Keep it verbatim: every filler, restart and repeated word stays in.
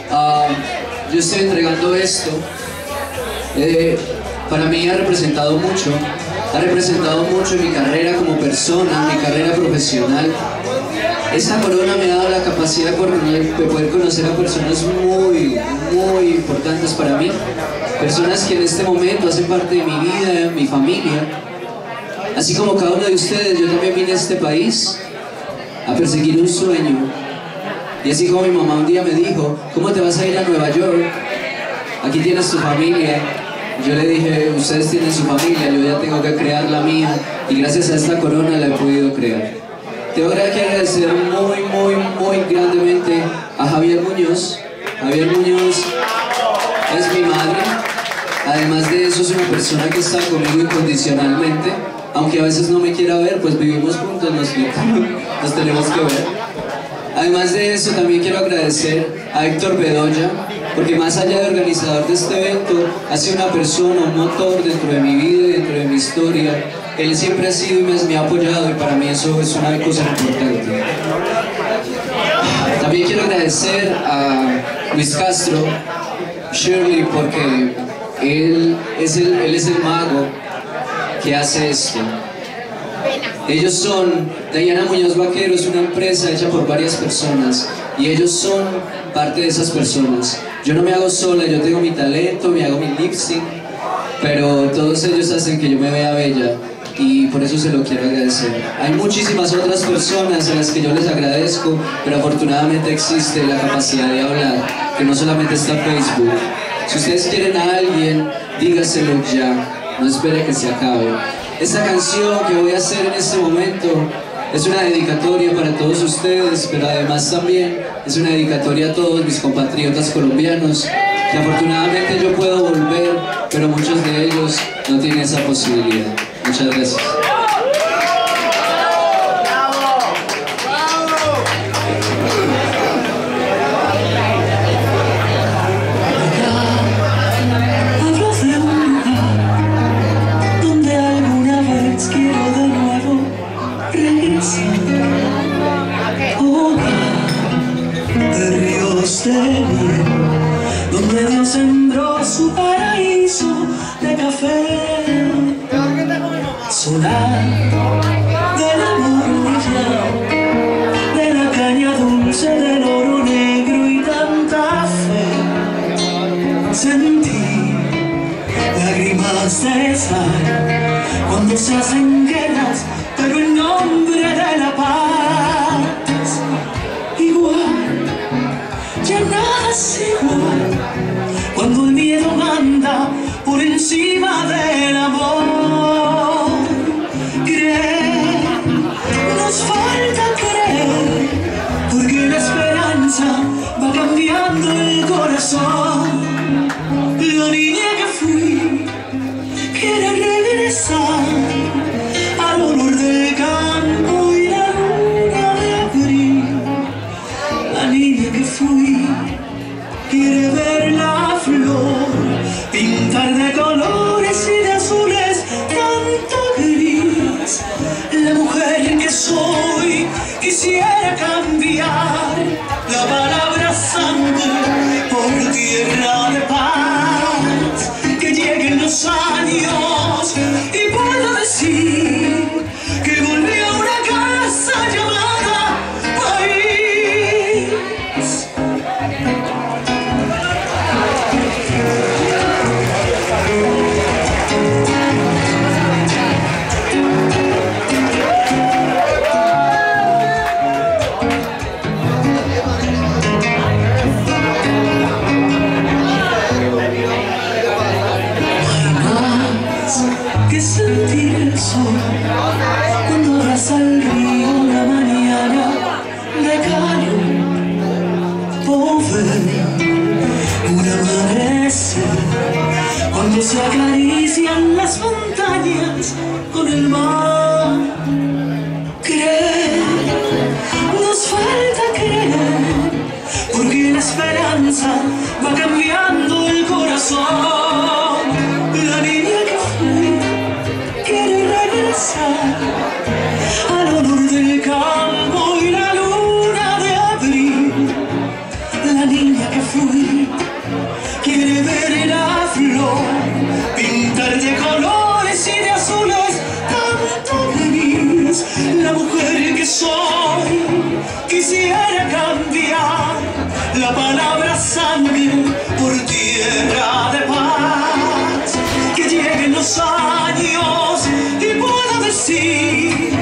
Uh, yo estoy entregando esto. Eh, para mí ha representado mucho, ha representado mucho en mi carrera como persona, en mi carrera profesional. Esta corona me ha dado la capacidad de poder conocer a personas muy, muy importantes para mí. Personas que en este momento hacen parte de mi vida, de mi familia. Así como cada uno de ustedes, yo también vine a este país a perseguir un sueño. Y así como mi mamá un día me dijo, ¿cómo te vas a ir a Nueva York? Aquí tienes tu familia. Yo le dije, ustedes tienen su familia, yo ya tengo que crear la mía. Y gracias a esta corona la he podido crear. Tengo que agradecer muy, muy, muy grandemente a Javier Muñoz. Javier Muñoz es mi madre. Además de eso, es una persona que está conmigo incondicionalmente. Aunque a veces no me quiera ver, pues vivimos juntos, nos, nos tenemos que ver. Además de eso, también quiero agradecer a Héctor Bedoya, porque más allá de organizador de este evento, ha sido una persona, un motor dentro de mi vida y dentro de mi historia. Él siempre ha sido y me, me ha apoyado, y para mí eso es una cosa importante. También quiero agradecer a Luis Castro, Shirley, porque él es el, él es el mago que hace esto. Ellos son, Diana Muñoz Vaquero es una empresa hecha por varias personas y ellos son parte de esas personas. Yo no me hago sola, yo tengo mi talento, me hago mi lip sync, pero todos ellos hacen que yo me vea bella y por eso se lo quiero agradecer. Hay muchísimas otras personas a las que yo les agradezco, pero afortunadamente existe la capacidad de hablar, que no solamente está Facebook. Si ustedes quieren a alguien, dígaselo ya, no espere que se acabe. Esta canción que voy a hacer en este momento es una dedicatoria para todos ustedes, pero además también es una dedicatoria a todos mis compatriotas colombianos, que afortunadamente yo puedo volver, pero muchos de ellos no tienen esa posibilidad. Muchas gracias. Donde Dios sembró su paraíso de café, solar del amor brillante, de la caña dulce, del oro negro y tanta fe. Sentí lágrimas de sal cuando se hacen guerras, pero en nombre de la paz, igual, ya nada es igual cuando el miedo manda por encima del amor. Creer, nos falta creer, porque la esperanza va cambiando el corazón. La niña que fui quiere regresar al olor del campo y la luna de abril. La niña que fui quiere ver la flor, pintar de colores y de azules tanto gris. La mujer que soy quisiera cambiar la palabra sangre por tierra de paz. Que lleguen los años y puedo decir que volví a una casa llamada país. Que sentir el sol cuando abraza el río la mañana de calor, o ver un amanecer cuando se acarician las montañas con el mar. Creer, nos falta creer, porque la esperanza va cambiando el corazón. La niña que fui quiere regresar al olor del campo y la luna de abril. La niña que fui. Quiere ver la flor, pintar de colores y de azules, tanto gris. La mujer que soy, quisiera cambiar la palabra sangre por tierra de paz. Que lleguen los años y pueda decir